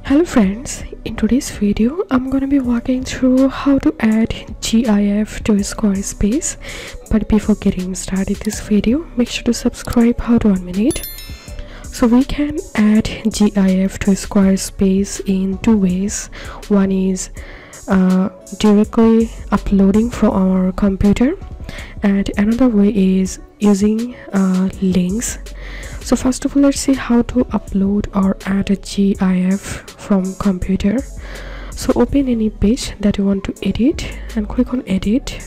Hello friends, in today's video I'm going to be walking through how to add GIF to Squarespace. But before getting started this video, make sure to subscribe how to Animate. So we can add GIF to Squarespace in two ways. One is directly uploading from our computer, and another way is using links. So first of all, let's see how to upload or add a GIF from computer. So open any page that you want to edit and click on edit,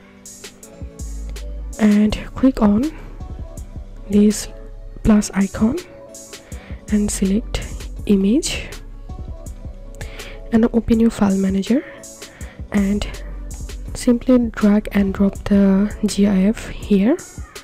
and click on this plus icon and select image, and open your file manager and simply drag and drop the GIF here.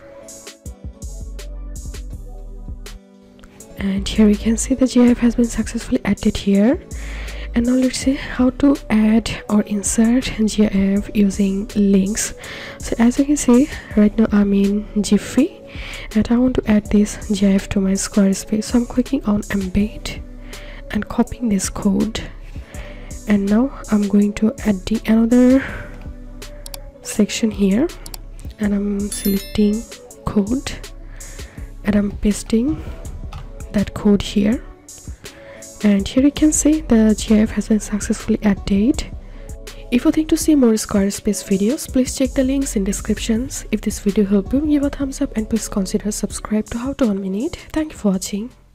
And here we can see the GIF has been successfully added here. And now let's see how to add or insert GIF using links. So as you can see, right now I'm in giphy and I want to add this GIF to my Squarespace. So I'm clicking on embed and copying this code, and now I'm going to add the another section here, and I'm selecting code and I'm pasting that code here, and here you can see the GIF has been successfully added. If you think to see more Squarespace videos, please check the links in descriptions. If this video helped you, give a thumbs up and please consider subscribe to How to Animate. Thank you for watching.